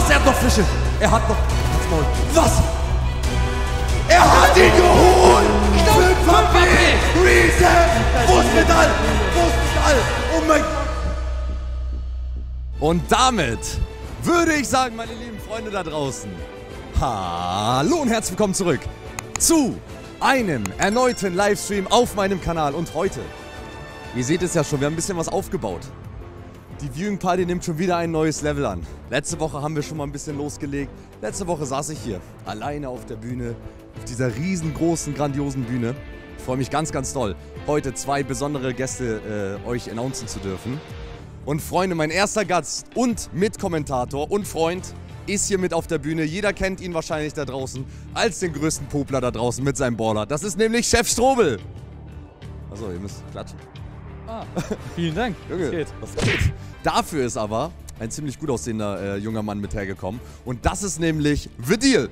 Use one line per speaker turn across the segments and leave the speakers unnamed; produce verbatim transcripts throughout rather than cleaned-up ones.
Was? Er hat noch Fische. Er hat noch... Was? Er hat ihn geholt! fünf H P! Reset! Wo ist Metall? Wo ist Metall? Oh mein Gott! Und damit würde ich sagen, meine lieben Freunde da draußen, hallo und herzlich willkommen zurück zu einem erneuten Livestream auf meinem Kanal. Und heute, ihr seht es ja schon, wir haben ein bisschen was aufgebaut. Die Viewing Party nimmt schon wieder ein neues Level an. Letzte Woche haben wir schon mal ein bisschen losgelegt. Letzte Woche saß ich hier, alleine auf der Bühne, auf dieser riesengroßen, grandiosen Bühne. Ich freue mich ganz, ganz doll, heute zwei besondere Gäste äh, euch announcen zu dürfen. Und Freunde, mein erster Gast und Mitkommentator und Freund ist hier mit auf der Bühne. Jeder kennt ihn wahrscheinlich da draußen als den größten Popler da draußen mit seinem Baller. Das ist nämlich Chef Strobel. Achso, ihr müsst klatschen.
Ah, vielen Dank.
Junge,
was geht?
Was geht? Dafür ist aber ein ziemlich gut aussehender äh, junger Mann mit hergekommen. Und das ist nämlich Vedil.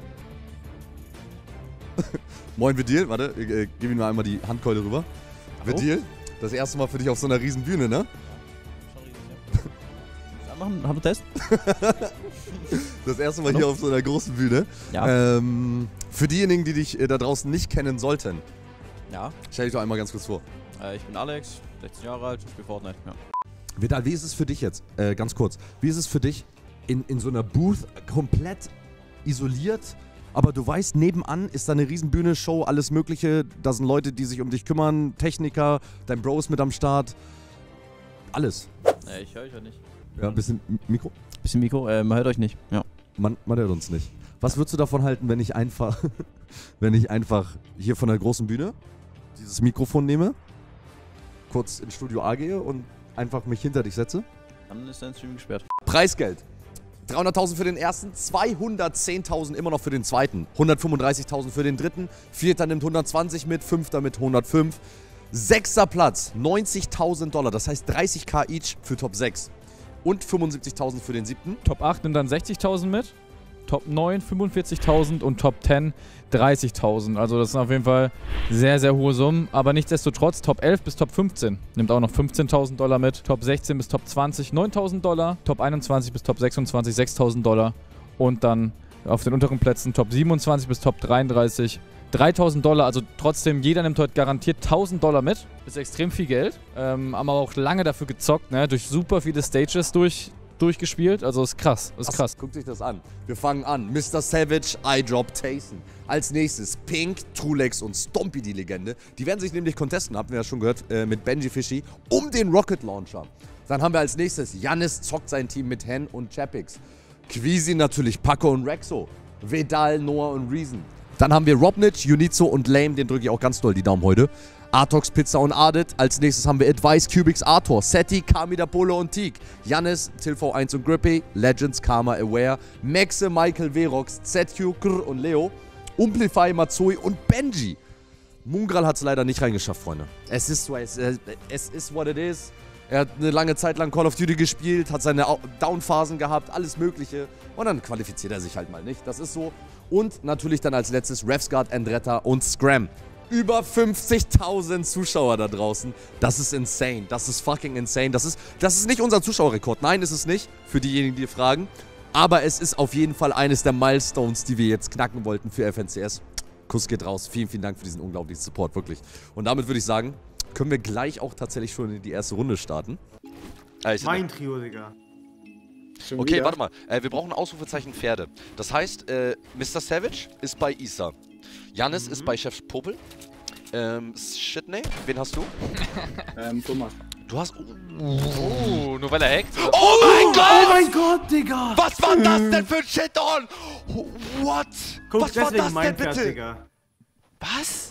Moin Vedil, warte, äh, gib ihm mal einmal die Handkeule rüber. Hallo? Vedil, das erste Mal für dich auf so einer riesen Bühne, ne?
Machen, haben wir Test?
Das erste Mal Hallo? Hier auf so einer großen Bühne.
Ja.
Ähm, für diejenigen, die dich äh, da draußen nicht kennen sollten,
ja.
Stell dich doch einmal ganz kurz vor.
Äh, ich bin Alex, sechzehn Jahre alt, ich spiele Fortnite. Ja.
Vedal, wie ist es für dich jetzt, äh, ganz kurz, wie ist es für dich in, in so einer Booth komplett isoliert, aber du weißt, nebenan ist da eine Riesenbühne, Show, alles mögliche, da sind Leute, die sich um dich kümmern, Techniker, dein Bro ist mit am Start, alles.
Äh, ich höre euch ja nicht.
Ja, ein bisschen Mikro?
Bisschen Mikro, äh, man hört euch nicht, ja.
Man, man hört uns nicht. Was würdest du davon halten, wenn ich einfach, wenn ich einfach hier von der großen Bühne dieses Mikrofon nehme, kurz ins Studio A gehe und einfach mich hinter dich setze?
Dann ist dein Stream gesperrt.
Preisgeld. dreihunderttausend für den ersten, zweihundertzehntausend immer noch für den zweiten, hundertfünfunddreißigtausend für den dritten, vierter nimmt hundertzwanzig mit, fünfter mit hundertfünf, sechster Platz, neunzigtausend Dollar, das heißt dreißig K each für Top sechs und fünfundsiebzigtausend für den siebten.
Top acht nimmt dann sechzigtausend mit, Top neun fünfundvierzigtausend und Top zehn dreißigtausend. Also das sind auf jeden Fall sehr, sehr hohe Summen. Aber nichtsdestotrotz, Top elf bis Top fünfzehn nimmt auch noch fünfzehntausend Dollar mit. Top sechzehn bis Top zwanzig neuntausend Dollar. Top einundzwanzig bis Top sechsundzwanzig sechstausend Dollar. Und dann auf den unteren Plätzen Top siebenundzwanzig bis Top dreiunddreißig dreitausend Dollar. Also trotzdem, jeder nimmt heute garantiert tausend Dollar mit. Das ist extrem viel Geld. Ähm, haben aber auch lange dafür gezockt, ne? Durch super viele Stages durch. durchgespielt, also ist krass, ist krass.
Guckt sich das an. Wir fangen an. Mister Savage, iDrop, Tayson. Als nächstes Pink, Trulex und Stompy, die Legende. Die werden sich nämlich contesten, hatten wir ja schon gehört, äh, mit Benji Fishy um den Rocket Launcher. Dann haben wir als nächstes Jannis zockt sein Team mit Hen und Chapix. Queasy natürlich, Paco und Rexo. Vedal, Noah und Reason. Dann haben wir Robnitch, Unizo und Lame, den drücke ich auch ganz doll die Daumen heute. Artox, Pizza und Ardit. Als nächstes haben wir Advice, Cubix, Arthur, Seti, Kami, Polo und Teak. Jannis, Tilvo eins und Grippy, Legends, Karma, Aware, Maxe, Michael, Verox, Z Q, Krr und Leo, Umplify, Matsui und Benji. Mungral hat es leider nicht reingeschafft, Freunde. Es ist so, es, es ist what it is. Er hat eine lange Zeit lang Call of Duty gespielt, hat seine Downphasen gehabt, alles mögliche. Und dann qualifiziert er sich halt mal nicht. Das ist so. Und natürlich dann als letztes Refsguard, Andretta und Scram. Über fünfzigtausend Zuschauer da draußen. Das ist insane. Das ist fucking insane. Das ist, das ist nicht unser Zuschauerrekord. Nein, ist es nicht. Für diejenigen, die fragen. Aber es ist auf jeden Fall eines der Milestones, die wir jetzt knacken wollten für F N C S. Kuss geht raus. Vielen, vielen Dank für diesen unglaublichen Support, wirklich. Und damit würde ich sagen, können wir gleich auch tatsächlich schon in die erste Runde starten.
Äh, mein Trio, Digga.
Schon okay, wieder? Warte mal. Äh, wir brauchen ein Ausrufezeichen Pferde. Das heißt, äh, Mister Savage ist bei Isa. Jannis mhm. ist bei Chef Popel. Ähm, Shitney, wen hast du?
ähm, Thomas.
Du hast...
Oh, nur weil er hackt?
Oh, oh mein Gott!
Oh mein Gott, Digga!
Was war das denn für ein Shit-On? What?
Guck,
Was war das denn bitte?
Digga.
Was?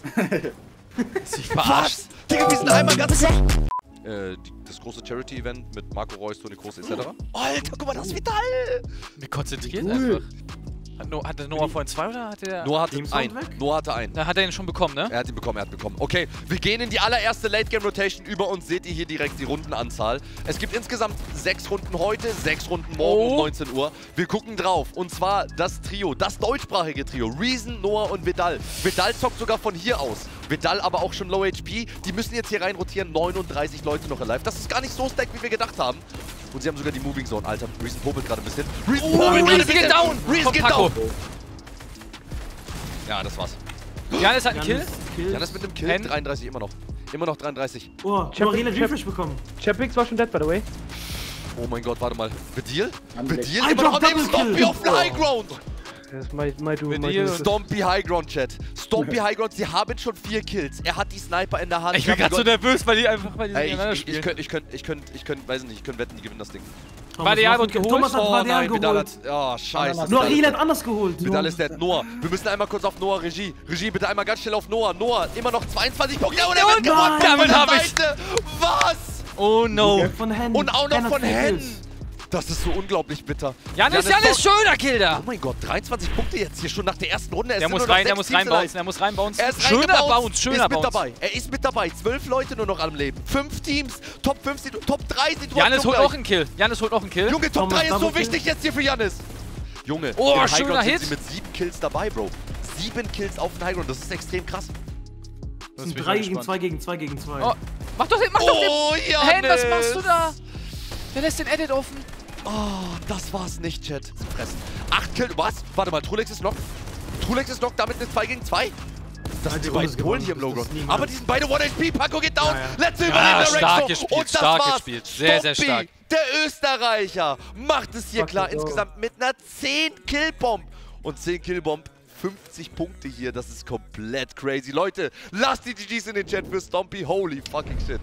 Ist dich verarscht? Digga, wir sind einmal ganz... Äh, die, das große Charity-Event mit Marco Reus, Toni Kroos et cetera. Alter, guck mal, das ist vital!
Wie konzentriert
cool.
einfach. Hat, no, hatte Noah vorhin zwei oder hat der...
Noah hatte einen. Noah hatte einen.
Da hat er ihn schon bekommen, ne?
Er hat ihn bekommen, er hat ihn bekommen. Okay, wir gehen in die allererste Late-Game-Rotation. Über uns seht ihr hier direkt die Rundenanzahl. Es gibt insgesamt sechs Runden heute, sechs Runden morgen oh. um neunzehn Uhr. Wir gucken drauf. Und zwar das Trio, das deutschsprachige Trio. Reason, Noah und Vedal. Vedal zockt sogar von hier aus. Vedal aber auch schon Low H P. Die müssen jetzt hier rein rotieren. neununddreißig Leute noch alive. Das ist gar nicht so stack, wie wir gedacht haben. Und sie haben sogar die Moving Zone. Alter, Reason popelt gerade ein bisschen. Reason
Oh,
popelt gerade ein
Reason geht
bisschen.
down.
Reason
Von
geht
Paco.
down. Ja, das war's.
Janis hat einen Kill.
Janis Kill.
Janis mit dem Kill.
Hen.
dreiunddreißig immer noch. Immer noch dreiunddreißig.
Oh, Marina Refresh bekommen.
Chapix war schon dead, by the way.
Oh mein Gott, warte mal. Bedil? Bedil
I
immer noch
dropped
am Leben.
double
Stompy
kill.
auf dem High Ground.
Das ist my, my do, my
Bedil.
do.
Stompy High Ground, Chat. Stompy High Ground, sie haben schon vier Kills. Er hat die Sniper in der Hand.
Ich bin gerade so nervös, weil die einfach weil die
Ey,
gegeneinander
ich, ich, ich
spielen.
könnte, ich könnte, ich könnte, ich könnte, weiß nicht, ich könnte wetten, die gewinnen das Ding.
Vadial wird geholt.
Thomas hat
Oh
Vadial
nein, Vidal
geholt.
hat, oh scheiße.
Nur
Vidal
Rina
ist
hat anders geholt.
dead. Vidal ist dead. Noah, wir müssen einmal kurz auf Noah, Regie. Regie, bitte einmal ganz schnell auf Noah. Noah, immer noch zweiundzwanzig Punkte. Ja, und er wird gewonnen.
Damit hab ich.
Seite. Was?
Oh no.
Von Hen.
Und auch noch
Hen hat
von
vier
Hen.
Kills.
Das ist so unglaublich bitter.
Janis,
Janis
Janis, schöner Kill da.
Oh mein Gott, dreiundzwanzig Punkte jetzt hier schon nach der ersten Runde. Es
Der
sind
muss
nur noch
rein, der
sechs
muss
Teams
reinbouncen, er muss reinbouncen.
Er ist
Schöner
reingebounced,
Bounce, schöner
ist mit
Bounce.
dabei. Er ist mit dabei. Zwölf Leute nur noch am Leben. Fünf Teams, Top fünf, Situ- Top drei Situationen.
Janis holt
gleich.
auch einen Kill. Janis holt auch einen Kill.
Junge, Top
Thomas,
drei ist so
Double Kill.
wichtig jetzt hier für Janis. Junge,
Oh,
im
schöner
Highground sind
Hit.
sie mit sieben Kills dabei, Bro. Sieben Kills auf dem Highground, das ist extrem krass.
Das sind drei gegen zwei gegen zwei gegen zwei.
Oh, mach doch den, mach doch den.
Oh, Janis!
Hen, was machst du da? Der lässt den Edit offen.
Oh, das war's nicht, Chat. Sie fressen. Acht Kills, was? Warte mal, Trulex ist noch. Trulex ist noch, damit eine zwei gegen zwei. Das sind die
die
beiden
Runde ist
Polen
gewonnen,
hier im
das-
Logo.
das nie
Aber
mehr.
die sind beide one H P. Paco geht down.
Ja, ja.
Letzte
Ja,
Überlebender
stark
Rexo.
gespielt,
Und das
stark
war's.
gespielt. Sehr, sehr
Stompy,
stark.
der Österreicher, macht es hier
Fuck
klar.
it, oh.
Insgesamt mit einer zehn Kill-Bomb. Und zehn Kill-Bomb, fünfzig Punkte hier. Das ist komplett crazy. Leute, lasst die G Gs in den Chat für Stompy. Holy fucking shit.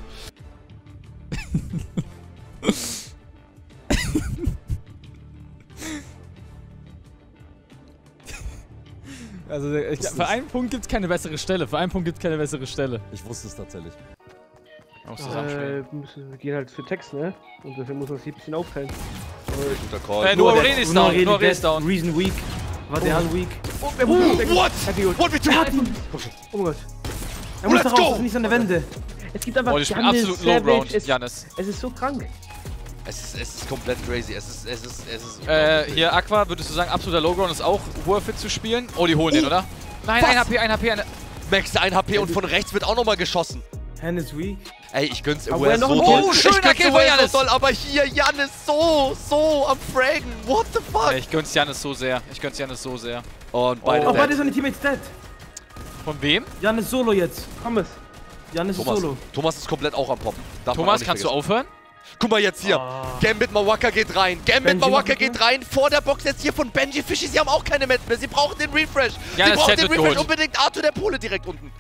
Also ich,
Das
für
ist-
einen Punkt gibt es keine bessere Stelle. Für einen Punkt gibt es keine bessere Stelle.
Ich wusste es tatsächlich.
Man muss zusammenspielen.
Äh, müssen- wir gehen halt für Text, ne? Und deswegen muss man es hier ein bisschen aufteilen.
Guter Call.
Äh, nur
der-
René ist
nur
down,
René
nur René
dead,
ist down.
Reason weak. Vadial weak.
Oh, wer wurde weg?
What?
Hat die geholt.
What we do?
Er hat ihn.
Oh mein Gott.
Er muss
Let's
da raus,
go.
das ist nicht an der Wände.
Es gibt einfach
Oh, die spielen
Janis,
absolut low
Savage,
round,
es,
Janis.
es ist so krank.
Es ist, es ist komplett crazy. Es ist, es ist, es ist.
Äh, hier Aqua, würdest du sagen, absoluter Lowground ist auch worth it zu spielen? Oh, die holen den, oder? Nein,
Was?
ein H P, ein H P, eine...
Max ein H P und von rechts wird auch nochmal geschossen.
Hen ist weak.
Ey, ich gönn's
Aber
Aware
er noch
so
ein
doll.
Oh,
ich
schöner
gönn's
Kill von
Aware
Janis.
so doll, aber hier Janis so, so am Fragen. What the fuck?
Ja, ich gönn's Janis so sehr. Ich gönn's Janis so sehr.
Und beide
Auch
dead.
beide seine Teammates dead.
Von wem?
Jan ist solo jetzt.
Komm es.
Jan ist
Thomas.
solo.
Thomas ist komplett auch am Poppen. Darf man auch
Thomas,
nicht
kannst du
vergessen.
aufhören?
Guck mal jetzt hier.
Ah.
Gambit Mawaka geht rein. Gambit
Benji
Mawaka
macht mit
geht rein. Vor der Box jetzt hier von Benji Fishy. Sie haben auch keine Mets mehr. Sie brauchen den Refresh.
Ja,
Sie
das
brauchen
Set
den
wird
Refresh
geholt.
unbedingt. Arthur der Pole direkt unten.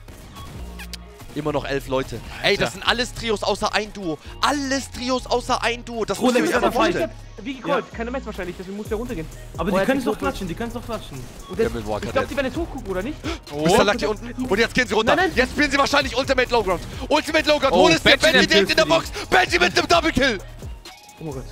Immer noch elf Leute. Ey, das sind alles Trios außer ein Duo. Alles Trios außer ein Duo. Das muss ich
Rolex
mir
ist
einfach
dabei.
vorstellen.
Wie gecallt, keine Match wahrscheinlich, deswegen muss der runtergehen.
Aber
Oh,
die
er
können
hat
es doch
die
klatschen, die können es doch klatschen.
Und das,
Gambit Walker
ich glaube,
dead.
die werden jetzt hochgucken, oder nicht?
Oh.
Mister Lucky unten. Und jetzt gehen sie runter.
Nein, nein.
Jetzt spielen sie wahrscheinlich Ultimate Lowground. Ultimate Lowground.
Oh,
Hol es dir.
Benji
Benji
nimmt
direkt in der
Kills
Box. Benji mit dem Double Kill.
Oh mein Gott.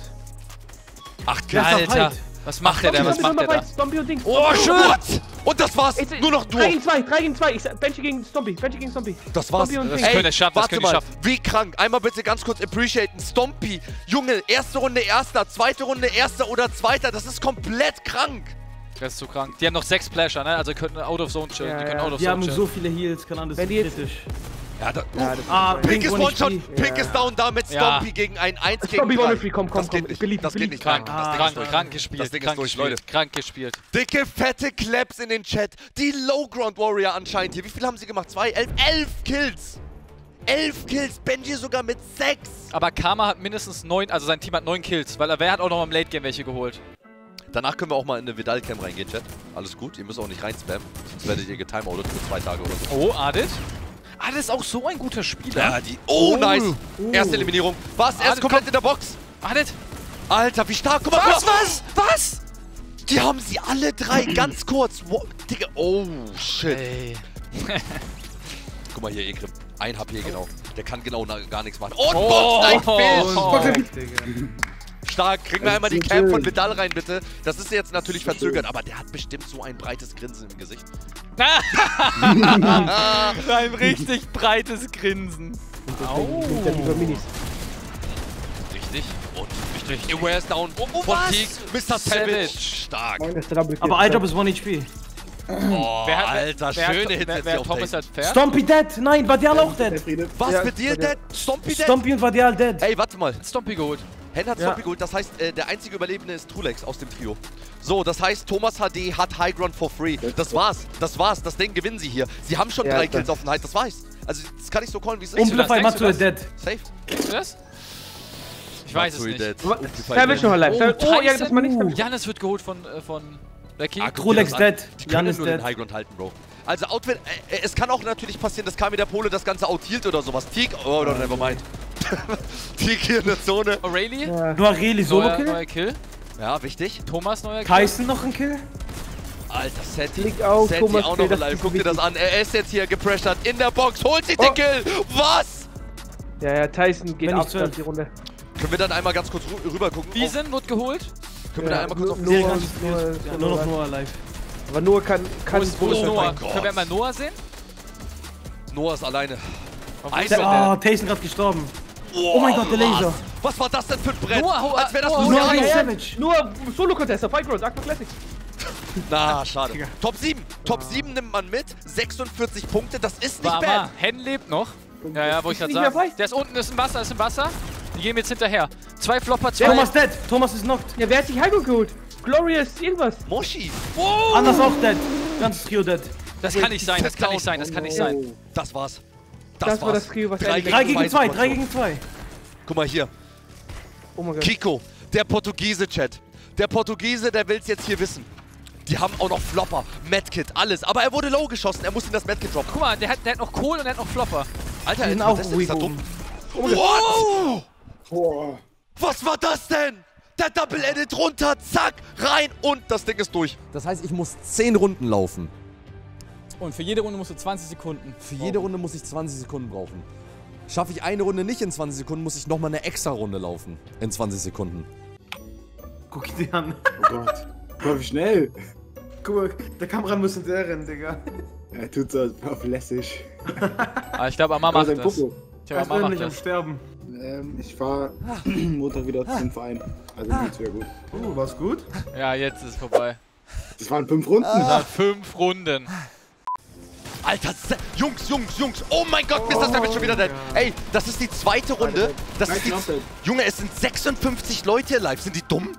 Acht Kills.
Ja, ist
Alter,
Fight.
was macht der denn? Was macht der da?
Stompy und Dings.
Oh, schön. What? Und das war's.
Jetzt-
Nur noch
drei
Duo.
gegen zwei, drei gegen zwei. Ich sag, Benji gegen Stompy, Benji gegen Stompy.
Das war's.
Stompy und
Das
Dings.
können wir schaffen, das
warte
können wir
mal,
schaffen.
wie krank. Einmal bitte ganz kurz appreciaten. Stompy, Junge, erste Runde Erster, zweite Runde Erster oder Zweiter. Das ist komplett krank.
Das ist zu krank. Die haben noch sechs Splasher, ne? Also könnten out of zone chillen.
Ja,
die können
ja.
out of
Die
zone
haben
chillen.
so viele Heals, kann alles
Wenn die jetzt-
kritisch.
Ja, da,
Ja, das
Ah,
ist
Pink ist
One
One-Shot,
H P.
Pink
Ja.
ist down da mit
Ja.
Stompy gegen ein eins gegen
Stompy
drei.
One Free, komm, komm,
das geht
komm.
nicht.
Believe,
Das geht
believe.
nicht.
Krank,
Das
krank,
Ding
krank,
ist durch.
krank gespielt,
Das Ding ist
krank
durch,
gespielt,
Leute.
krank gespielt.
Dicke, fette Claps in den Chat. Die Lowground Warrior anscheinend hier. Wie viel haben sie gemacht? Zwei? Elf? Elf Kills. Elf Kills. Benji sogar mit sechs.
Aber Karma hat mindestens neun, also sein Team hat neun Kills, weil er hat auch noch im Late Game welche geholt.
Danach können wir auch mal in eine Vidal-Cam reingehen, Chat. Alles gut. Ihr müsst auch nicht reinspammen. Sonst werdet ihr getimeoutet für zwei Tage oder so.
Oh, Adit? Adit ist auch so ein guter Spieler.
Ja, die. Oh, nice. Erste Eliminierung. Was? Er ist
Adit,
komplett
komm.
in der Box.
Adit?
Alter, wie stark. Guck mal,
Was,
guck mal.
was, was?
Die haben sie alle drei ganz kurz. Wow, Digga. Oh, shit.
Ey.
Guck mal hier, Ekrim. Ein H P genau. Der kann genau na, gar nichts machen. Und
Oh.
Box, ein Fisch.
Oh.
Digga.
Stark. Kriegen wir einmal die Cam von Vidal rein, bitte. Das ist jetzt natürlich verzögert, aber der hat bestimmt so ein breites Grinsen im Gesicht.
Ein richtig breites Grinsen.
Oh. Der über Minis.
Richtig. Und richtig. Aware ist down.
Oh, oh,
von
was?
Teague. Mister Savage.
Savage.
Stark.
Das ist der Double Kill.
Aber iDrop ist one H P.
Oh,
Wer hat,
Alter,
wer,
schöne
wer,
Hits
wer,
jetzt
wer
hier auf
Thomas
Tank.
hat Pferd?
Stompy dead! Nein, Vadial auch dead!
Was
Ja,
mit dir,
bei dir.
Dead? Stompy Dead?
Stompy und Vadial dead.
Ey, warte mal.
Stompy geholt.
Hen hat
Ja.
Zombie geholt, das heißt, äh, der einzige Überlebende ist Trulex aus dem Trio. So, das heißt, Thomas H D hat High Ground for free. Das war's, das war's, das Ding gewinnen sie hier. Sie haben schon
Ja,
drei
das-
Kills auf den High, das weiß. Also, das kann ich so callen, wie es ist.
Umplify
denkst du
Matsu
das?
ist dead.
Safe.
Denkst du das? Ich weiß es
Matsui
nicht.
dead.
Savage noch alive. Savage- Oh, ja, das mal nicht.
Oh, Janis wird geholt von, äh, von Becky.
Ah, guck dir
Trulex
das an.
dead.
Die können
Jan ist
nur den
dead.
High Ground halten, Bro. Also, Outfit, äh, äh, es kann auch natürlich passieren, dass Kami der Pole das Ganze outhielt oder sowas. Teak, oh, no, never mind. Teak hier in der Zone.
Aurelie,
Ja.
Nur Areli
neuer,
Solo-Kill.
neuer Kill.
Ja, wichtig.
Thomas, neuer Kill.
Tyson noch ein Kill.
Alter, Seti.
Klick auf,
Seti
Thomas
auch
Play,
noch
das
alive.
ist
Guck dir das
wichtig.
an. Er ist jetzt hier gepressured in der Box. Holt sich den
Oh.
Kill. Was?
Ja, ja, Tyson geht
Wenn ich
ab
zwölf.
die Runde.
Können wir dann einmal ganz kurz rü- rüber gucken?
Wiesen wird geholt.
Können wir da einmal kurz auf
nur,
Der
nur,
ganze Spiel
nur,
ist- ja, nur noch Noah alive.
Aber nur kann, kann
Wo ist, wo ist
Oh
Noah?
mein Gott.
Können wir mal Noah sehen?
Noah ist alleine.
Wo
Eins
ist
der-
er
Oh,
denn?
Tyson gerade gestorben. Oh mein Gott, der Laser.
Was? Was war das denn für ein Brett?
Noah, hau-
Als wäre das
Noah,
nur
Noah
eine
ist
Eins.
Savage.
Nur Solo-Contest auf High Ground, Aqua Classics.
Na, schade. Top sieben. Top sieben nimmt man mit. sechsundvierzig Punkte. Das ist nicht
Warte
bad.
mal, Hen lebt noch. Ja, ja, wollte ich gerade
Ist nicht mehr
sagen.
frei.
Der ist unten, ist im Wasser, ist im Wasser. Die gehen jetzt hinterher. Zwei Flopper, zwei.
Thomas dead. Thomas ist knocked.
Ja, wer hat sich High Ground geholt? Glorious, irgendwas.
Moshi.
Anders auch dead. Ganzes Trio dead.
Das kann nicht sein, das kann nicht sein, das kann nicht sein.
Das war's.
Das war das Trio, was
Drei
er-
gegen
drei gegen
zwei
zwei, drei
Situation.
gegen zwei.
Guck mal hier.
Oh mein Gott.
Kiko, der Portugiese-Chat. Der Portugiese, der will's jetzt hier wissen. Die haben auch noch Flopper, Medkit, alles. Aber er wurde low geschossen, er muss in das Medkit droppen.
Guck mal, der hat, der hat noch Kohl und der hat noch Flopper.
Alter,
Die sind
er
auch
ist
ruhig
da
oben.
dumm. Wow! Was war das denn? Der Double Edit runter, zack, rein und das Ding ist durch.
Das heißt, ich muss zehn Runden laufen.
Und für jede Runde musst du zwanzig Sekunden.
Für jede Runde muss ich zwanzig Sekunden brauchen. Schaffe ich eine Runde nicht in zwanzig Sekunden, muss ich nochmal eine extra Runde laufen. In zwanzig Sekunden.
Guck dir an.
Oh Gott. Voll schnell.
Guck mal, der Kameramann muss hinterher rennen, Digga.
Er tut so auf lässig.
Ah, ich glaube, Amma
Guck mal,
macht
sein
das.
Popo.
Ich
Er
glaube,
ist
Amma macht
nicht am
das.
Sterben.
Ähm, ich fahr Montag wieder zum Verein. Also mir geht's wieder gut.
Oh, war's gut?
Ja, jetzt ist es vorbei.
Das waren fünf Runden.
Nach fünf Runden.
Alter, Se- Jungs, Jungs, Jungs. Oh mein Gott, Mister Savage schon wieder dead. Ey, das ist die zweite Runde. Das ist die
Nein, dead.
Junge, es sind sechsundfünfzig Leute live. Sind die dumm?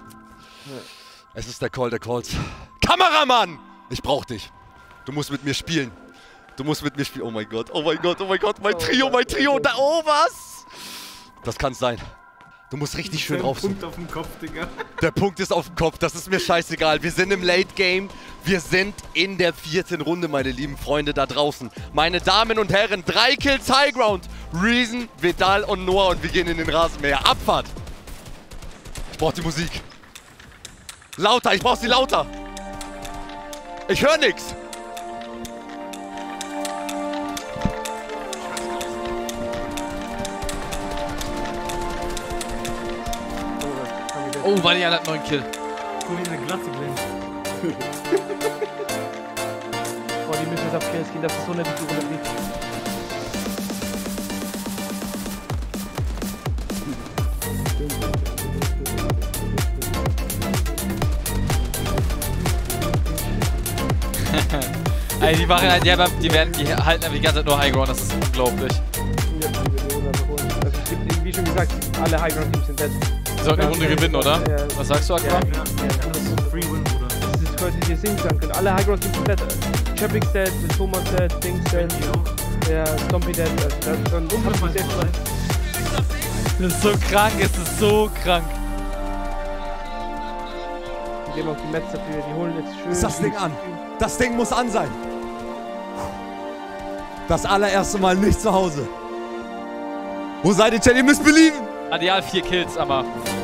Es ist der Call der Calls. Kameramann! Ich brauch dich. Du musst mit mir spielen. Du musst mit mir spielen. Oh mein Gott, oh mein Gott, oh mein Gott. Mein Trio, mein Trio. Da, oh, was? Das kann's sein. Du musst richtig schön drauf sein.
Punkt auf dem Kopf, Digga.
Der Punkt ist auf dem Kopf, das ist mir scheißegal. Wir sind im Late Game. Wir sind in der vierten Runde, meine lieben Freunde da draußen. Meine Damen und Herren, drei Kills High Ground. Reason, Vidal und Noah und wir gehen in den Rasenmäher. Abfahrt. Ich brauch die Musik. Lauter, ich brauch sie lauter. Ich höre nix.
Oh, Valian hat neun Kill.
Guck mal, eine Glatze glänzt.
Boah, die müssen jetzt auf Kills gehen, das ist so eine dicke Runde.
Ey, die machen halt, die, haben, die, werden, die halten einfach die ganze Zeit nur High Ground, das ist unglaublich.
Ja, die Millionen einfach holen. Also es gibt, wie schon gesagt, alle High Ground Teams sind dead.
Die sollten die Runde gewinnen, oder?
Ja.
Was sagst du, Aqua?
Ja.
Ja, das ist ein Free Win, Bruder.
Das ist quasi die Sing sagen können. Alle High Ground Teams sind dead. Chappick's dead, Thomas dead, Dings dead,
Die auch.
der Stompy dead. Also das ist dann
Umplify
sehr
ist alive.
Das ist so krank, es ist so krank.
Die geben auch die Metz dafür, die holen jetzt schön.
Ist das Ding an? Das Ding muss an sein. Das allererste Mal nicht zu Hause. Wo seid ihr, Chat? Ihr müsst belieben.
Adial vier Kills, aber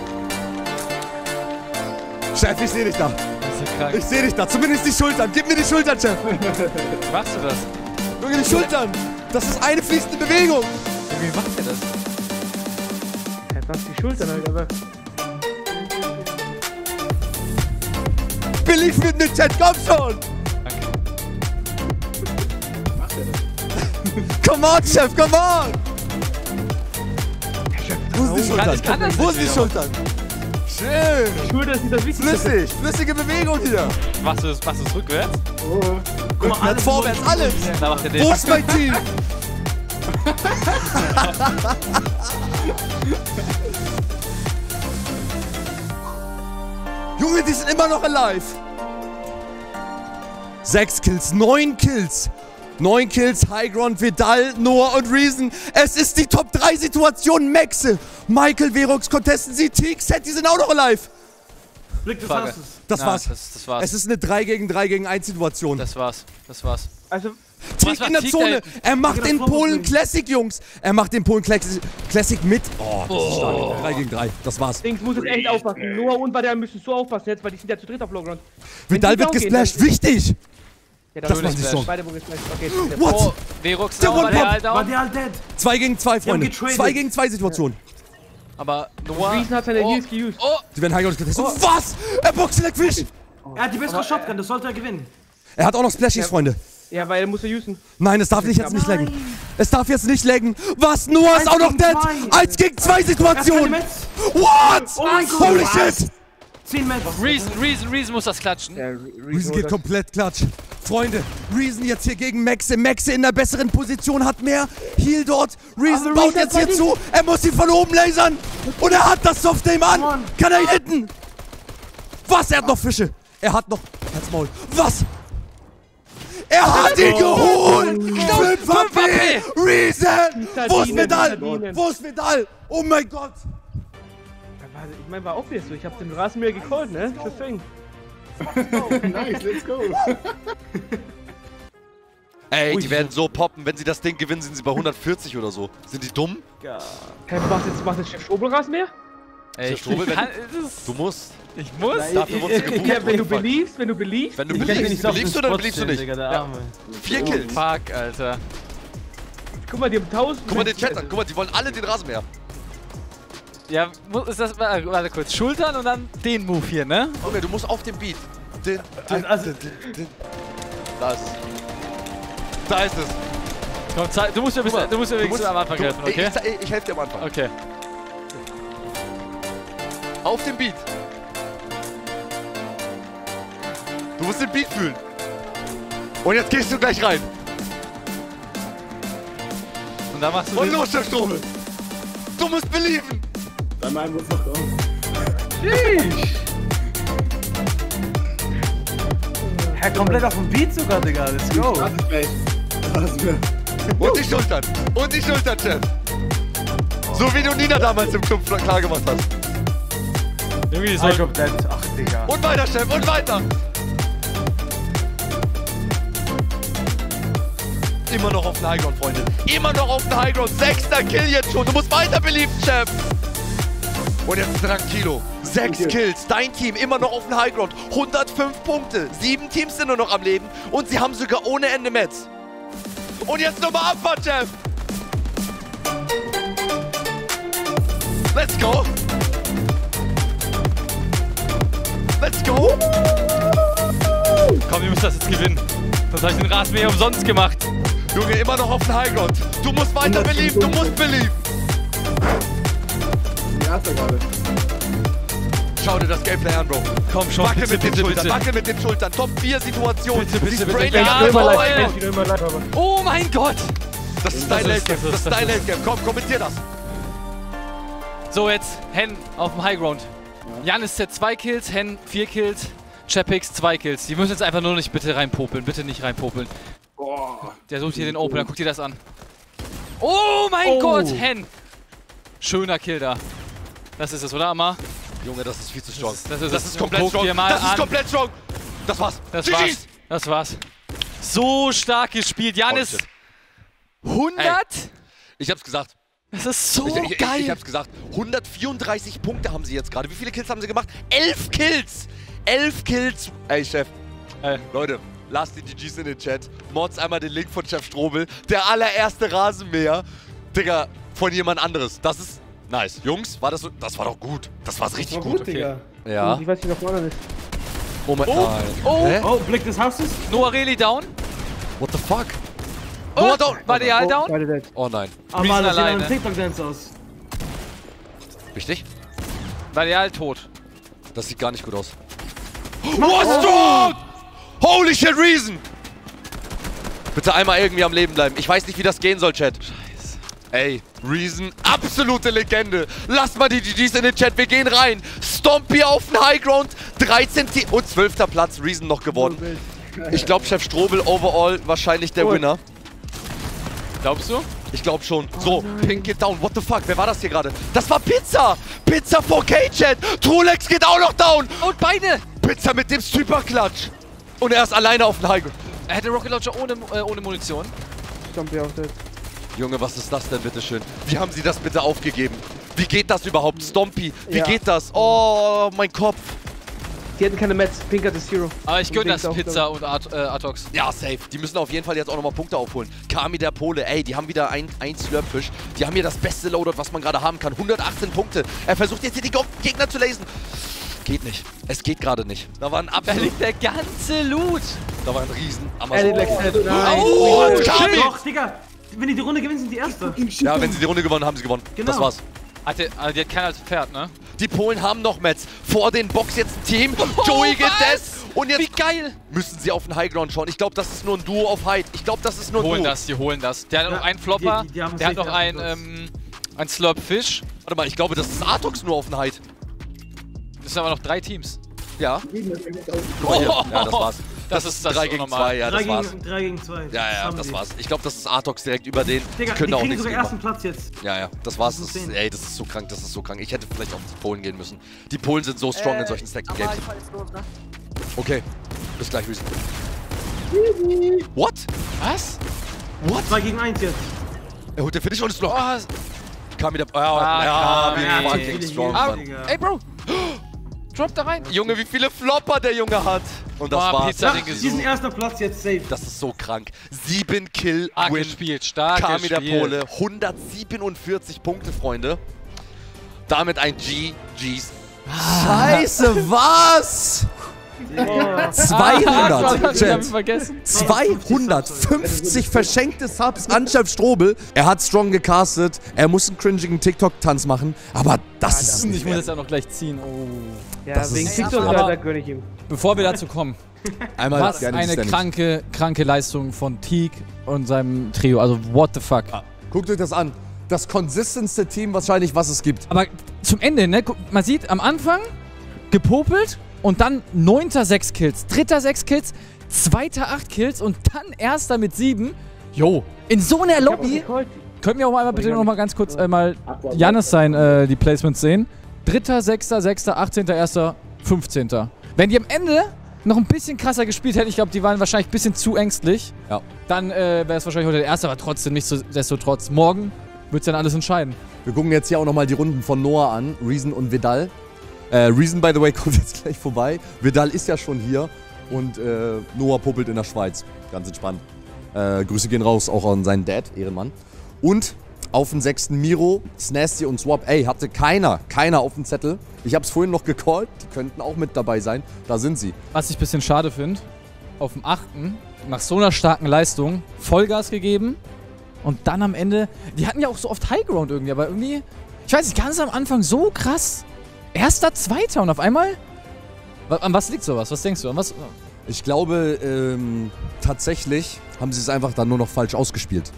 Chef, ich seh dich da.
das ist so krank.
Ich seh dich da. Zumindest die Schultern. Gib mir die Schultern, Chef.
Wie machst du das?
Junge, die Schultern. Das ist eine fließende Bewegung.
Wie macht ihr das?
Ja, was die Schultern halt, aber.
Belief mit mir, Chat. Komm schon.
Danke.
Come on, Chef. Come on. Wo sind die
Ich kann-
Schultern?
ich kann das
Wo
nicht
sind die
mehr.
Schultern? Schön.
Die Schulter ist nicht das Wichtigste.
Flüssig. Flüssige Bewegung hier.
Machst du das, machst du das rückwärts?
Guck mal,
Rückwärts, vorwärts, alles.
Da macht er den.
Wo ist mein Team? Junge, die sind immer noch alive. Sechs Kills, neun Kills. Neun Kills, Highground, Vidal, Noah und Reason. Es ist die Top drei Situation. Maxe, Michael, Verox, Contesten, sie, Teak, Set, die sind auch noch alive.
Blick, das
Frage.
hast du's.
Das
Na,
war's.
Das, das war's.
Es ist eine drei gegen drei gegen eins Situation.
Das war's. Das war's.
Also,
Teak
Was macht
in der
Teak da
Zone.
hinten?
Er macht
Digga,
den
das war
Polen
wirklich-
Classic, Jungs. Er macht den Polen Classic, Classic mit. Oh, das ist stark. drei gegen drei. Das war's.
Dings muss jetzt echt aufpassen. Noah und Badal müssen so aufpassen jetzt, weil die sind ja zu dritt auf Lowground.
Vidal wird
down gehen,
gesplasht. Wichtig.
Ja,
Das
dann
war die Song.
beide wo gesplasht. Okay,
What?
Oh, Verox
Der
down,
One-Pop.
Varial
War
down.
der all dead?
Zwei gegen zwei, Freunde.
getradet.
Zwei gegen zwei Situation.
Aber Noah...
Reason hat seine
oh.
Heals geused.
Oh,
Die werden Highground getestet. Was? Er boxt Select Fish.
Er hat die bessere Shotgun, das sollte er gewinnen.
Er hat auch noch Splashies, Freunde.
Ja, weil er muss ja usen.
Nein, es darf nicht jetzt nicht laggen. Es darf jetzt nicht laggen. Was? Noah ist
Eins
auch noch
gegen
dead.
zwei.
Eins gegen zwei
Er hat keine
Situation.
Mets.
What?
Oh mein Gott.
Holy
Was?
shit.
zehn Mets.
Reason, Reason, Reason muss das klatschen.
Ja,
Reason geht komplett klatsch. Freunde, Reason jetzt hier gegen Maxe. Maxe in der besseren Position, hat mehr Heal dort. Reason
Aber
baut
Reason
jetzt
hat
hier
nicht-
zu. Er muss ihn von oben lasern. Und er hat das Soft-Aim an.
Come on.
Kann er ihn hitten? Was? Er hat noch Fische. Er hat noch... Halt's Maul. Was? Er hat ihn geholt! fünf H P! Reason! Wo ist
Verdienen,
Vidal?
verdienen.
Wo ist Vidal? Oh mein Gott!
Ich meine, war obvious so. Ich hab den Rasenmäher gecallt, ne? Deswegen.
Nice, let's go.
Ey, die werden so poppen. Wenn sie das Ding gewinnen, sind sie bei hundertvierzig oder so. Sind die dumm?
Hä, macht jetzt, macht jetzt Chef Strobel Rasenmäher?
Ey, ich,
Strobel, wenn-
kann, das,
Du musst.
ich muss.
Dafür wurdest du gebucht.
Ja, wenn du
Fuck.
beliebst, wenn du beliebst.
Wenn du
Ich hätte
beliebst,
nicht so auf
beliebst
den
oder
Spot
beliebst du
stehen,
nicht?
Digga, der
Ja.
Arme.
Vier Kills.
Fuck, Alter.
Guck mal, die haben tausend.
Guck mal den Chat an. Guck mal, die wollen alle den Rasenmäher.
Ja, mu- ist das, warte warte kurz, Schultern und dann den Move hier, ne?
Junge, du musst auf den Beat. Den, den,
Also,
den, den, den. Da ist es. Da ist es.
Komm, zeig, du musst ja, bis,
Guck mal,
du musst ja wenigstens
musst-
am Anfang
du-
helfen,
ey,
okay?
Ich, ich, ich helfe dir am Anfang.
Okay.
Auf den Beat. Du musst den Beat fühlen. Und jetzt gehst du gleich rein.
Und dann machst du
Und
den-
los, Chef Strobel. Du musst belieben.
Dann mein muss noch kommen.
Hä, komplett auf dem Beat sogar, Digga. Let's go.
Das ist gleich. Das ist mir.
Und die Schultern. Und die Schultern, Chef. So wie du Nina damals im Club klar gemacht hast.
Irgendwie
I
soll
drop dead. Ach, Digga.
Und weiter, Chef. Und weiter. Immer noch auf den Highground, Freunde. Immer noch auf den Highground. Sechster Kill jetzt schon. Du musst weiter belieben, Chef. Und jetzt Tranquilo. Sechs
Okay.
Kills. Dein Team immer noch auf den Highground. hundertfünf Punkte. Sieben Teams sind nur noch am Leben. Und sie haben sogar ohne Ende Mets. Und jetzt nochmal Abfahrt, Chef. Let's go. Let's go.
Komm, wir müssen das jetzt gewinnen. Sonst habe ich den Rasenmäher umsonst gemacht.
Junge, immer noch auf den Highground. Du musst weiter belieben. Du musst belieben.
Erster gerade.
Schau dir das Gameplay an, Bro.
Komm schon,
Wackel
bitte,
mit den
bitte,
Schultern,
bitte.
wackel mit den Schultern. Top vier Situation.
Bitte, bitte,
Sie
bitte.
sprayen
Ja,
die alle
immer
voll.
live,
Ich bin immer live, aber.
Oh mein Gott!
Das ist dein Late Game.
das
Das
ist-
ist dein
das
Late Game. Komm, kommentier das.
So, jetzt Hen auf dem Highground. Janis Z zwei Kills, Hen vier Kills, Chapix zwei Kills. Die müssen jetzt einfach nur nicht bitte reinpopeln. Bitte nicht reinpopeln.
Boah.
Der sucht hier den Opener. Guck dir das an. Oh mein
Oh.
Gott, Hen! Schöner Kill da. Das ist es, oder, Amma?
Junge, das ist viel zu strong.
Das ist,
Das ist komplett
Guck
strong.
dir mal
Das ist
an.
komplett strong. Das war's.
Das
G Gs.
war's. Das war's. So stark gespielt. Janis,
shit.
hundert?
Ich hab's gesagt.
Das ist so
Ich, ich, ich,
geil.
ich hab's gesagt. hundertvierunddreißig Punkte haben sie jetzt gerade. Wie viele Kills haben sie gemacht? Elf Kills. Elf Kills. Ey, Chef.
Ey.
Leute, lasst die G Gs in den Chat. Mods einmal den Link von Chef Strobel. Der allererste Rasenmäher. Digga, von jemand anderes. Das ist nice. Jungs, war das so? Das war doch gut. Das war's richtig gut.
okay.
Digga.
Ja.
Ich weiß nicht, was vorne ist.
Oh mein
Oh,
Nein.
oh.
Hä?
Oh, Blick des Hauses.
Noah Reli down.
What the fuck?
Oh,
Noah down.
war der
Oh,
down?
beide dead.
Oh nein.
Ah, Mann, das sieht
alleine.
ein TikTok-Dance aus.
Wichtig?
War der tot.
Das sieht gar nicht gut aus. What's strong? Holy shit, Reason! Bitte einmal irgendwie am Leben bleiben. Ich weiß nicht, wie das gehen soll, Chat. Scheiße. Ey, Reason, absolute Legende. Lasst mal die G Gs in den Chat, wir gehen rein. Stompy auf den Highground. dreizehn Team und zwölfter Platz, Reason noch gewonnen. Ich glaube, Chef Strobel overall wahrscheinlich der
Oh.
Winner.
Glaubst du?
Ich glaube schon. So, Pink geht down. What the fuck? Wer war das hier gerade? Das war Pizza! Pizza vier K-Chat! Trulex geht auch noch down!
Und beide!
Pizza mit dem Super-Klatsch! Und er ist alleine auf dem High.
Er hätte Rocket Launcher ohne, äh, ohne Munition.
Stompy auch dead.
Junge, was ist das denn, bitteschön? Wie haben Sie das bitte aufgegeben? Wie geht das überhaupt? Stompy, wie
Ja.
geht das? Oh, mein Kopf.
Die hatten keine Mets. Pink hat das Hero.
Aber ich
Und
gönne
Pink
das
auch,
Pizza und Art, äh, Atox.
Ja, safe. Die müssen auf jeden Fall jetzt auch nochmal Punkte aufholen. Kami der Pole, ey, die haben wieder ein, ein Slurpfish. Die haben hier das beste Loadout, was man gerade haben kann. hundertachtzehn Punkte. Er versucht jetzt hier die Go- Gegner zu lasen. Geht nicht. Es geht gerade nicht. Da war ein
Da
absolut,
liegt der ganze Loot.
da war ein Riesen.
Alex
Amazon.
dead. Nein.
Oh, und Kami!
Doch, Digga. Wenn die die Runde gewinnen, sind die Erste.
Ja, wenn sie die Runde gewonnen haben, sie gewonnen.
Genau.
Das war's.
Hat der, also die hat keiner als Pferd, ne?
Die Polen haben noch Mets. Vor den Box jetzt ein Team. Joey geht
was?
das. Und jetzt
Wie geil!
müssen sie auf den Highground schauen. Ich glaube, das ist nur ein Duo auf Hyde. Ich glaube, das ist nur ein
Holen
Duo.
das, die holen das. Der hat
Ja,
noch einen Flopper,
die- die- die haben
der hat
safe
noch einen,
Platz.
ähm, einen Slurp Fish.
Warte mal, ich glaube, das ist Atox nur auf den Hyde.
Das sind aber noch drei Teams.
Ja. Guck mal hier. Ja, das war's.
Das ist das
drei
ist
gegen
unnormal.
zwei, ja,
drei,
das war's.
gegen, drei gegen zwei.
Ja, ja,
haben
das
die.
war's. Ich glaube, das ist Atox direkt über den.
Digga,
die können
die
da auch
kriegen
nichts
sogar
gegen
ersten
machen.
Platz jetzt.
Ja, ja, das war's.
Das
Das
ist
ist,
zehn.
ey, das ist so krank, das ist so krank. Ich hätte vielleicht auf die Polen gehen müssen. Die Polen sind so strong in solchen Stacking Games. Okay, bis gleich, Reason. What?
Was?
What?
zwei gegen eins jetzt.
Er holt den Finish und ist noch.
Oh,
Kam wieder. Ja,
Ah,
ja,
Kami.
wie
Ja,
fucking
natürlich.
strong,
ah,
Mann.
Digga.
ey, Bro! Drop da rein!
Junge, wie viele Flopper der Junge hat. Und das
Oh,
war's.
Pizza
Ach,
den
die sind
gesucht.
erster Platz jetzt safe.
Das ist so krank. Sieben Kill
Stark
Win.
gespielt, stark
Kami der
gespielt.
Pole. hundertsiebenundvierzig Punkte, Freunde. Damit ein G Gs.
Scheiße, was? zweihundert,
Ich
Chat.
hab vergessen.
zweihundertfünfzig verschenkte Subs an Chef Strobel. Er hat strong gecastet. Er muss einen cringigen TikTok-Tanz machen. Aber das ist es
Ich
nicht
muss
wert.
jetzt ja noch gleich ziehen. Oh.
Ja,
Das
wegen
ist-
TikTok,
Aber-
da, da gönn ich ihm.
Bevor wir dazu kommen,
Einmal
was
gerne
eine
Standings.
kranke, kranke Leistung von Teague und seinem Trio. Also, what the fuck.
Guckt euch das an. Das konsistentste Team wahrscheinlich, was es gibt.
Aber zum Ende, ne? guck, Man sieht am Anfang gepopelt und dann neunter sechs Kills, dritter sechs Kills, zweiter acht Kills und dann erster mit sieben. Jo, in so einer Lobby. Können wir auch mal bitte noch mal ganz kurz äh, mal Jannis sein, äh, die Placements sehen. Dritter, sechster, sechster, achtzehnter, erster, fünfzehnter. Wenn die am Ende noch ein bisschen krasser gespielt hätten, ich glaube, die waren wahrscheinlich ein bisschen zu ängstlich,
Ja.
dann äh, wäre es wahrscheinlich heute der erste, aber trotzdem, nichtsdestotrotz. Morgen wird es dann alles entscheiden.
Wir gucken jetzt hier auch nochmal die Runden von Noah an. Reason und Vidal. Äh, Reason, by the way, kommt jetzt gleich vorbei. Vidal ist ja schon hier. Und äh, Noah puppelt in der Schweiz. Ganz entspannt. Äh, Grüße gehen raus, auch an seinen Dad, Ehrenmann. Und auf den sechsten Miro, Snasty und Swap. Ey, hatte keiner, keiner auf dem Zettel. Ich hab's vorhin noch gecallt. Die könnten auch mit dabei sein. Da sind sie.
Was ich ein bisschen schade finde, auf dem achten nach so einer starken Leistung, Vollgas gegeben und dann am Ende, die hatten ja auch so oft Highground irgendwie, aber irgendwie, ich weiß nicht, ganz am Anfang so krass. Erster, zweiter und auf einmal, wa- an was liegt sowas? Was denkst du? An was?
Ich glaube, ähm, tatsächlich haben sie es einfach dann nur noch falsch ausgespielt.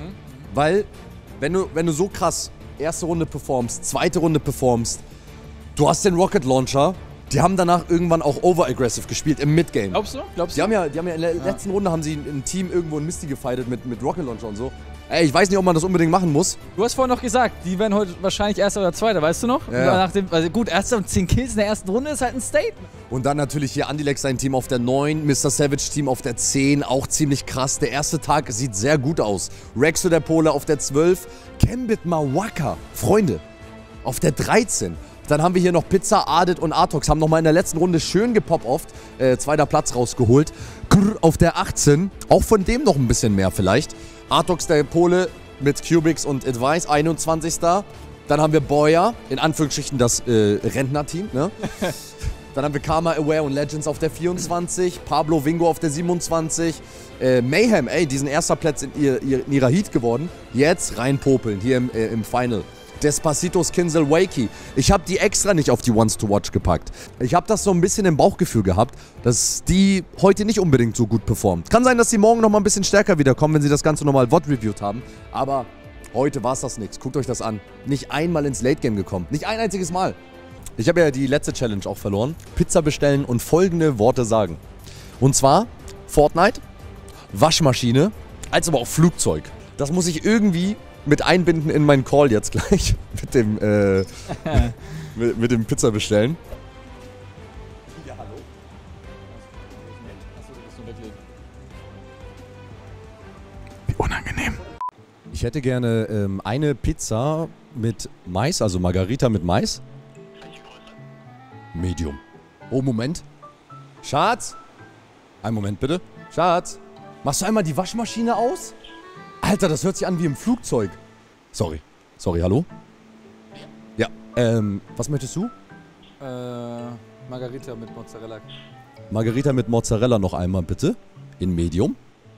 Weil, wenn du, wenn du so krass erste Runde performst, zweite Runde performst, du hast den Rocket Launcher, die haben danach irgendwann auch overaggressive gespielt im Midgame.
Glaubst du? Glaubst
Die
du?
haben ja, die haben ja in der letzten Runde haben sie ein Team irgendwo in Misty gefightet mit, mit Rocket Launcher und so. Ey, ich weiß nicht, ob man das unbedingt machen muss.
Du hast vorhin noch gesagt, die werden heute wahrscheinlich erster oder zweiter, weißt du noch?
Ja, ja.
Nach dem, also gut, erster und zehn Kills in der ersten Runde ist halt ein Statement.
Und dann natürlich hier Andilex sein Team auf der neun, Mister Savage Team auf der zehn, auch ziemlich krass. Der erste Tag sieht sehr gut aus. Rexo der Pole auf der zwölf, Gambit Mawaka, Freunde, auf der dreizehn. Dann haben wir hier noch Pizza, Adit und Atox, haben nochmal in der letzten Runde schön gepop-offt, äh, zweiter Platz rausgeholt. Grr, auf der achtzehn, auch von dem noch ein bisschen mehr vielleicht. Atox der Pole mit Cubics und Advice, einundzwanzigster. Dann haben wir Boya, in Anführungsstrichen das äh, Rentnerteam, ne? Dann haben wir Karma, Aware und Legends auf der vierundzwanzig, Pablo Wingo auf der siebenundzwanzig, äh, Mayhem, ey, die sind erster Platz in, ihr, ihr, in ihrer Heat geworden. Jetzt reinpopeln, hier im, äh, im Final. Despacitos Kinsel Wakey. Ich habe die extra nicht auf die Ones to Watch gepackt. Ich habe das so ein bisschen im Bauchgefühl gehabt, dass die heute nicht unbedingt so gut performt. Kann sein, dass sie morgen noch mal ein bisschen stärker wiederkommen, wenn sie das Ganze nochmal V O D-reviewt haben. Aber heute war es das nichts. Guckt euch das an. Nicht einmal ins Late Game gekommen. Nicht ein einziges Mal. Ich habe ja die letzte Challenge auch verloren. Pizza bestellen und folgende Worte sagen. Und zwar Fortnite, Waschmaschine, als aber auch Flugzeug. Das muss ich irgendwie mit einbinden in meinen Call jetzt gleich. mit dem, äh, mit, mit dem Pizza bestellen. Ja, hallo? Wie unangenehm. Ich hätte gerne ähm, eine Pizza mit Mais, also Margarita mit Mais. Medium. Oh, Moment. Schatz? Einen Moment bitte. Schatz? Machst du einmal die Waschmaschine aus? Alter, das hört sich an wie im Flugzeug. Sorry. Sorry, hallo? Ja. Ähm, was möchtest du?
Äh, Margarita mit Mozzarella.
Margarita mit Mozzarella noch einmal bitte. In Medium.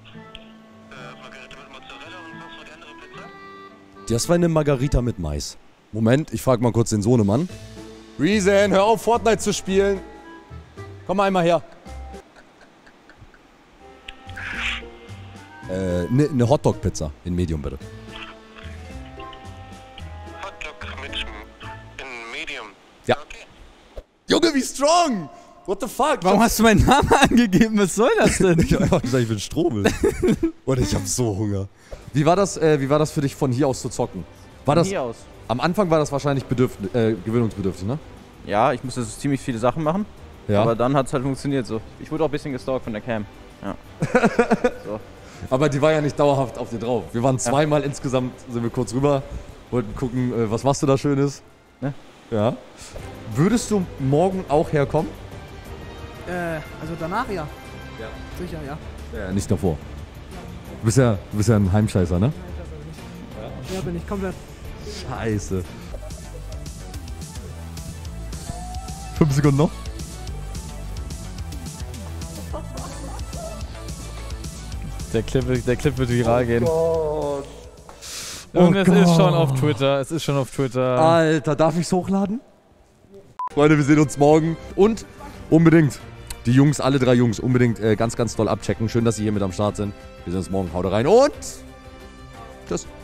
Das war eine Margarita mit Mais. Moment, ich frage mal kurz den Sohnemann. Reason, hör auf, Fortnite zu spielen. Komm mal einmal her. Äh, ne, ne Hotdog-Pizza in Medium, bitte.
Hotdog mit in Medium.
Ja. Okay. Junge, wie strong! What the fuck?
Warum hast du meinen Namen angegeben? Was soll das denn?
Ich hab einfach gesagt, ich bin Strobel. Und ich hab so Hunger. Wie war das, äh, wie war das für dich, von hier aus zu zocken? War
Von
das,
hier aus.
Am Anfang war das wahrscheinlich bedürft, äh, gewöhnungsbedürftig, ne?
Ja, ich musste so ziemlich viele Sachen machen.
Ja.
Aber dann hat es halt funktioniert so. Ich wurde auch ein bisschen gestalkt von der Cam. Ja. So.
Aber die war ja nicht dauerhaft auf dir drauf. Wir waren zweimal ja. Insgesamt, sind wir kurz rüber, wollten gucken, äh, was machst du da Schönes?
Ne?
Ja. Würdest du morgen auch herkommen?
Äh, also danach ja.
Ja.
Sicher, ja.
Ja, nicht davor. Du bist ja, du bist ja ein Heimscheißer, ne?
Ja, bin ich komplett.
Scheiße. Fünf Sekunden noch.
Der Clip, wird- der Clip wird viral
Oh
gehen.
Gott.
Und
Oh
es ist schon
Gott.
auf Twitter. Es ist schon auf Twitter.
Alter, darf ich's hochladen? Freunde, wir sehen uns morgen. Und unbedingt, die Jungs, alle drei Jungs, unbedingt äh, ganz, ganz doll abchecken. Schön, dass sie hier mit am Start sind. Wir sehen uns morgen. Haut rein und tschüss.